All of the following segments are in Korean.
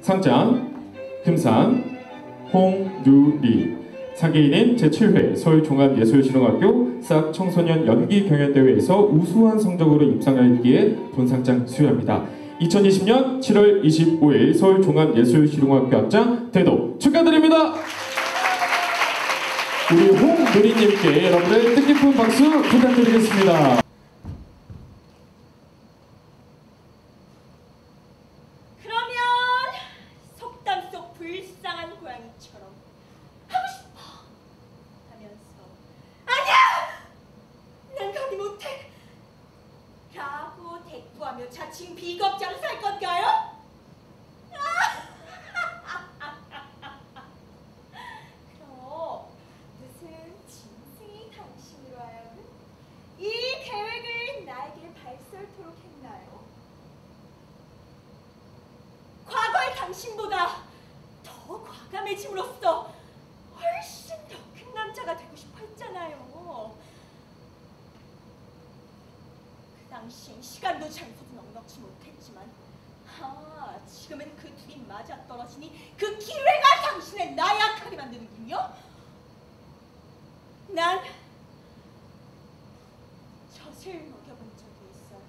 상장, 금상, 홍누리. 상계인은 제7회 서울종합예술실용학교 싹 청소년 연기경연대회에서 우수한 성적으로 입상하였기에 본상장 수여합니다. 2020년 7월 25일 서울종합예술실용학교 학장 대도 축하드립니다. 우리 홍누리님께 여러분의 뜻깊은 박수 부탁드리겠습니다. 그러면 속담 속 불쌍한 고양이처럼 하고 싶어 하면서 아니야! 난 감히 못해! 라고 대꾸하며 자칭 비겁장사할 건가요? 그럼 무슨 짐승이 당신으로 하여금 이 계획을 나에게 발설토록 했나요? 과거의 당신보다 더 과감해짐으로써 훨씬 더 큰 남자가 되고 싶어 했잖아요. 그 당시엔 시간도 장소도 넉넉지 못했지만 지금은 그 둘이 맞아떨어지니 그 기회가 당신을 나약하게 만드는군요. 난 젖을 먹여본 적이 있어요.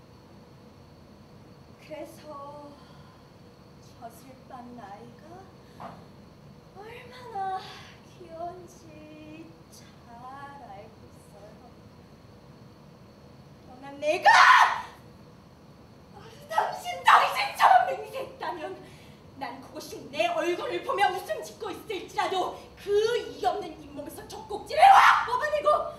그래서 젖을 빤 나이가 얼마나 귀여운지 잘 알고 있어요. 그러나 내가 당신처럼 맹세했다면 난 그곳이 내 얼굴을 보며 웃음 짓고 있을지라도 그 이 없는 잇몸에서 젖꼭지를 확 뽑아내고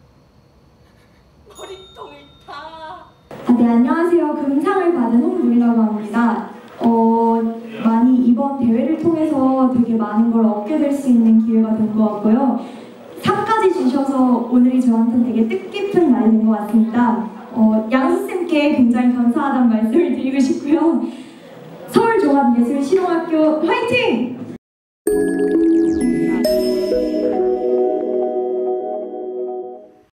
머리통을 다. 네, 안녕하세요. 금상을 받은 홍누리라고 합니다. 많이 이번 대회를 통해서 되게 많은 걸 얻게 될 수 있는 기회가 된 것 같고요. 상까지 주셔서 오늘이 저한테는 되게 뜻깊은 날이 된 것 같습니다. 양 선생님께 굉장히 감사하다는 말씀을 드리고 싶고요. 서울종합예술실용학교 화이팅!